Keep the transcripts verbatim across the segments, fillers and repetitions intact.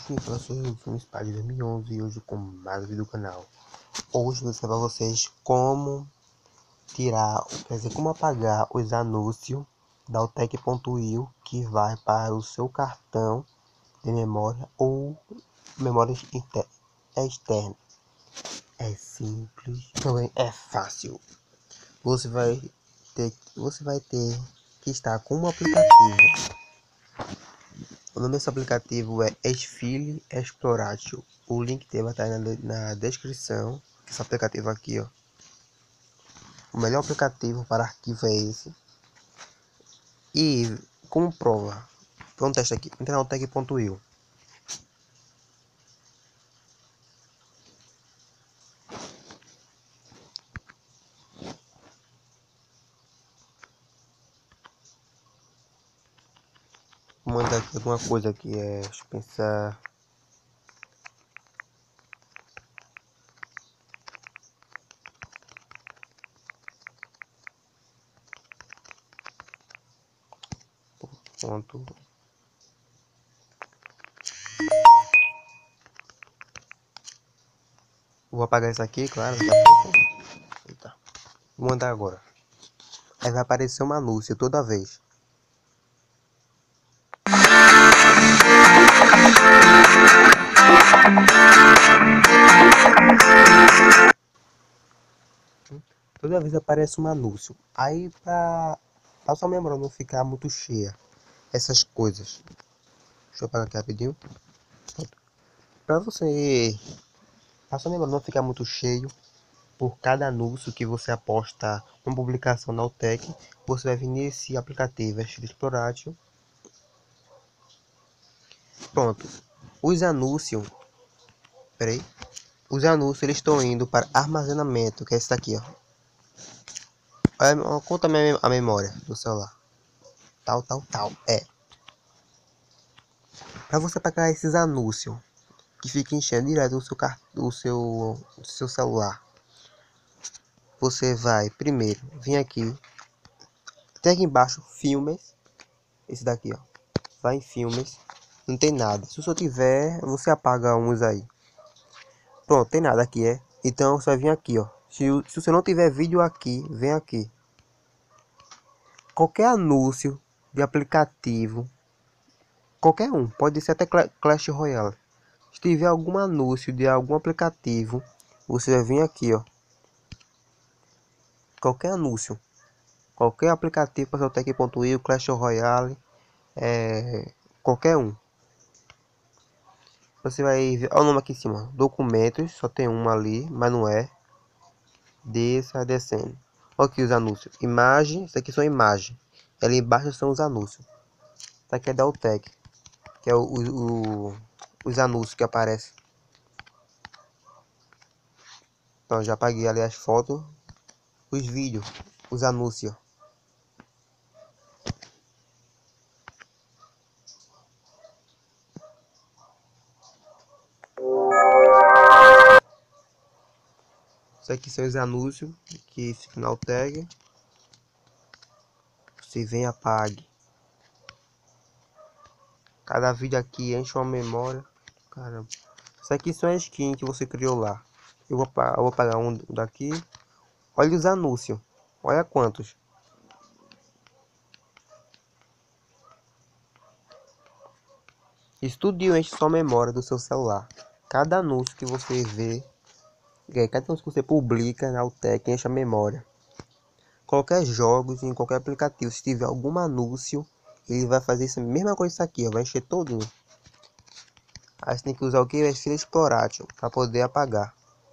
Sim, eu sou o Filme Spy de dois mil e onze e hoje com mais vídeo do canal. Hoje vou ensinar pra vocês como tirar, quer dizer, como apagar os anúncios da Altec.io que vai para o seu cartão de memória ou memória externa. É simples, também é fácil. Você vai ter, você vai ter que estar com um aplicativo. O nome desse aplicativo é Exfile Exploratio. O link dele vai estar na, na descrição. Esse aplicativo aqui, ó. O melhor aplicativo para arquivo é esse. E como prova, para um teste aqui, entra na Altec.io. Vou mandar aqui alguma coisa aqui, é, deixa eu pensar. Ponto. Vou apagar isso aqui, claro, daqui a pouco. Eita. Vou mandar agora. Aí vai aparecer um anúncio toda vez. Toda vez aparece um anúncio. Aí pra, pra sua memória não ficar muito cheia, essas coisas. Deixa eu apagar aqui rapidinho. Pra você, pra sua memória não ficar muito cheio, por cada anúncio que você aposta uma publicação na Altec, você vai vir nesse aplicativo, Exfile Exploratio. Pronto. Os anúncios, peraí. Os anúncios eles estão indo para armazenamento, que é esse daqui, ó. Olha, conta a, minha, a memória do celular. Tal, tal, tal. É. Para você apagar esses anúncios que fica enchendo direto o seu, o seu, o seu celular, você vai primeiro vir aqui, até aqui embaixo, filmes, esse daqui, ó. Vai em filmes, não tem nada. Se o senhor tiver, você apaga uns aí. Pronto, tem nada aqui, é. Então você vai vir aqui, ó. Se, se você não tiver vídeo aqui, vem aqui. Qualquer anúncio de aplicativo, qualquer um, pode ser até Clash Royale. Se tiver algum anúncio de algum aplicativo, você vai vir aqui, ó. Qualquer anúncio, qualquer aplicativo para Altec.io, Clash Royale, é, qualquer um. Você vai ver, olha o nome aqui em cima, documentos, só tem uma ali, mas não é. Desça, descendo. Olha aqui os anúncios, imagem, isso aqui são imagens. Ali embaixo são os anúncios. Isso aqui é da Altec, que é o, o, o, os anúncios que aparecem. Então já apaguei ali as fotos, os vídeos, os anúncios. Isso aqui são os anúncios que ficam na Altec. Você vem e apague. Cada vídeo aqui enche uma memória. Caramba. Isso aqui são as skins que você criou lá. Eu vou, eu vou apagar um daqui. Olha os anúncios. Olha quantos. Isso tudo enche sua memória do seu celular. Cada anúncio que você vê, cada anúncio que você publica na Altec enche a memória. Qualquer jogos, em qualquer aplicativo, se tiver algum anúncio, ele vai fazer essa mesma coisa isso aqui, ó, vai encher todo. Aí você tem que usar o que? O Exfile Exploratio para poder apagar.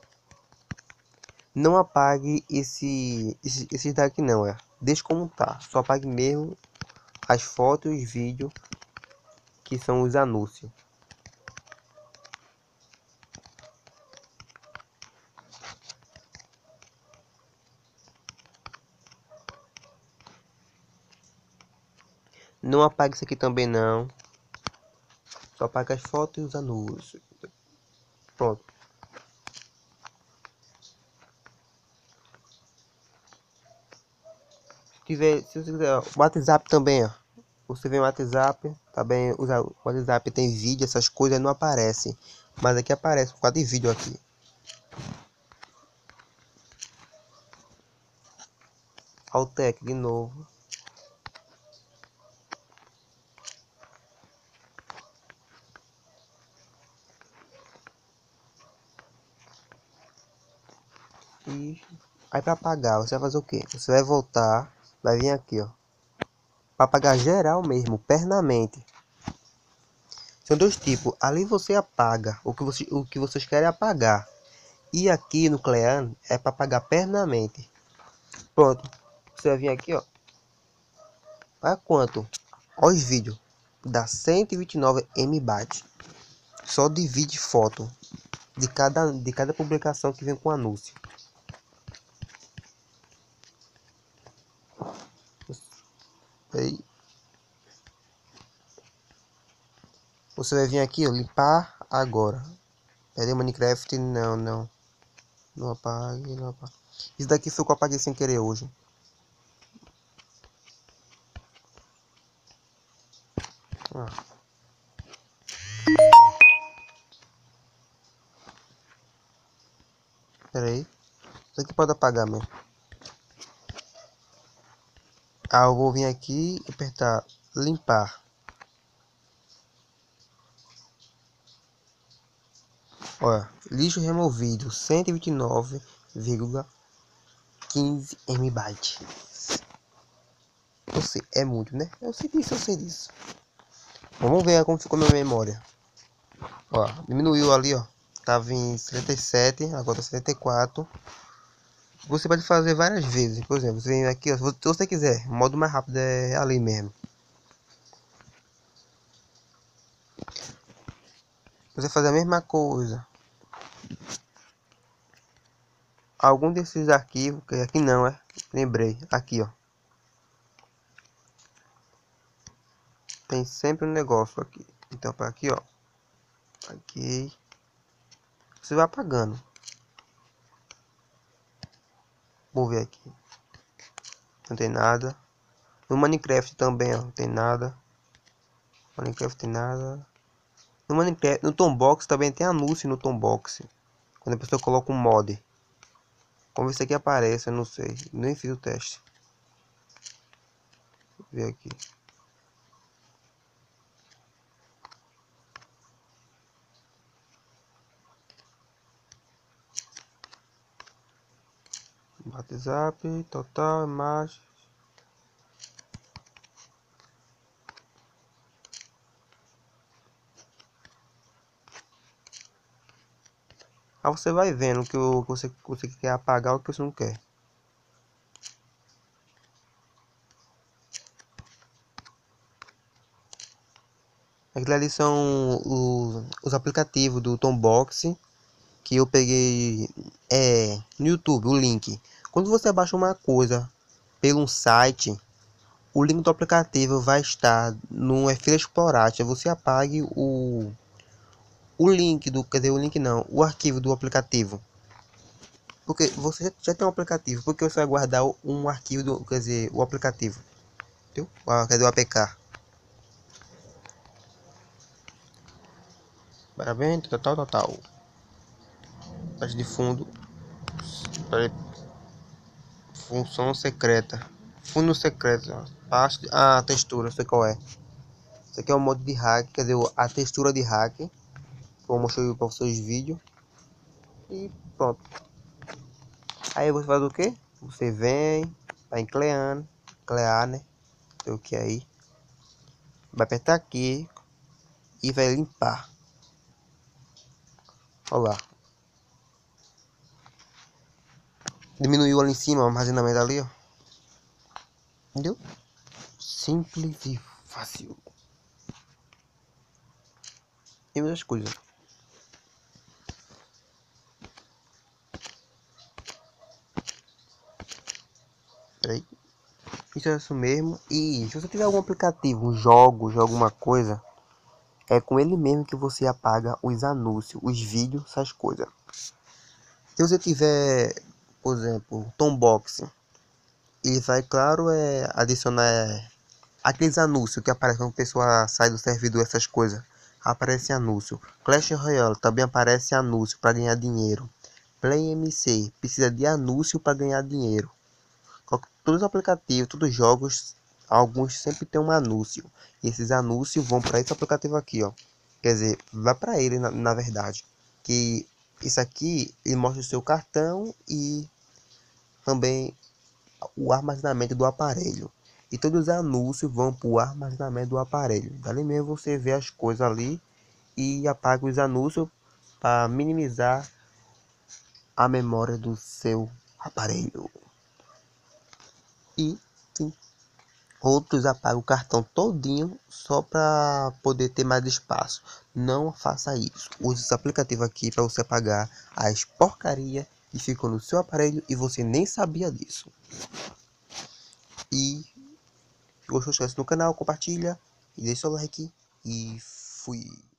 Não apague esse, esse, esse daqui não, é. Deixa como tá. Só apague mesmo as fotos e os vídeos que são os anúncios. Não apague isso aqui também não. Só apaga as fotos e os anúncios. Pronto. Se tiver, se você quiser, o WhatsApp também, ó. Você vem no WhatsApp, também usa o WhatsApp, tem vídeo, essas coisas não aparecem. Mas aqui aparece um quadro de vídeo aqui. Altec de novo. E aí para apagar, você vai fazer o que? Você vai voltar, vai vir aqui, ó. Para apagar geral mesmo, permanente. São dois tipos. Ali você apaga o que, você, o que vocês querem apagar. E aqui no Clean é para apagar permanente. Pronto. Você vai vir aqui, ó. Olha quanto? Olha os vídeos. Dá cento e vinte e nove megabytes. Só de vídeo e foto. De cada, de cada publicação que vem com anúncio. Aí. Você vai vir aqui, ó. Limpar agora. Cadê o Minecraft? Não, não. Não apague, não apague. Isso daqui foi o que eu apaguei sem querer hoje. Ah. Pera aí. Isso aqui pode apagar mesmo. Ah, eu vou vir aqui e apertar limpar. Olha, lixo removido cento e vinte e nove vírgula quinze megabytes. Eu sei, é muito, né? Eu sei disso, eu sei disso. Vamos ver como ficou minha memória. Ó, diminuiu ali, ó. Tava em setenta e sete, agora tá setenta e quatro. Você pode fazer várias vezes. Por exemplo, você vem aqui, ó, se você quiser, o modo mais rápido é ali mesmo. Você faz a mesma coisa. Algum desses arquivos, que aqui não, é? Lembrei, aqui, ó. Tem sempre um negócio aqui. Então, para aqui, ó. Aqui. Você vai apagando. Vou ver aqui. Não tem nada. No Minecraft também, ó. Não tem nada. Minecraft tem nada. No Minecraft, no Tombox também tem anúncio no Tombox. Quando a pessoa coloca um mod. Como isso aqui aparece, eu não sei. Nem fiz o teste. Vou ver aqui. WhatsApp, total, imagem. Aí você vai vendo o que você, você quer apagar ou o que você não quer. Aquilo ali são os, os aplicativos do Tombox que eu peguei é, no YouTube, o link. Quando você baixa uma coisa pelo um site, o link do aplicativo vai estar no Fila Explorar. Você apague o, o link do, quer dizer, o link não, o arquivo do aplicativo. Porque você já tem um aplicativo, porque você vai guardar um arquivo do, quer dizer, o aplicativo. Entendeu? Ah, quer dizer, o A P K. Parabéns, total, total. Parte de fundo. Função secreta. Fundo secreto. Parte, ah, textura, sei qual é. Isso aqui é o modo de hack, quer dizer, a textura de hack. Vou mostrar para vocês vídeo. E pronto. Aí você faz o que? Você vem, vai em Clean, Clear, né? Sei o que aí. Vai apertar aqui e vai limpar. Olha lá. Diminuiu ali em cima o armazenamento ali, ó. Entendeu? Simples e fácil. E muitas coisas. Peraí. Isso é isso mesmo. E se você tiver algum aplicativo, um jogo, alguma coisa, é com ele mesmo que você apaga os anúncios, os vídeos, essas coisas. Se você tiver, por exemplo, Tombox, ele vai, claro, é adicionar aqueles anúncios que aparecem quando a pessoa sai do servidor, essas coisas. Aparece anúncio. Clash Royale também aparece anúncio para ganhar dinheiro. Play M C precisa de anúncio para ganhar dinheiro. Todos os aplicativos, todos os jogos, alguns sempre tem um anúncio. E esses anúncios vão para esse aplicativo aqui, ó. Quer dizer, vai para ele na, na verdade. Que isso aqui, ele mostra o seu cartão e também o armazenamento do aparelho. E todos os anúncios vão para o armazenamento do aparelho. Dali mesmo você vê as coisas ali e apaga os anúncios para minimizar a memória do seu aparelho. E sim, outros apagam o cartão todinho só para poder ter mais espaço. Não faça isso. Use esse aplicativo aqui para você apagar as porcarias que ficam no seu aparelho e você nem sabia disso. E se gostou, inscreve-se no canal, compartilha e deixa o like. E fui.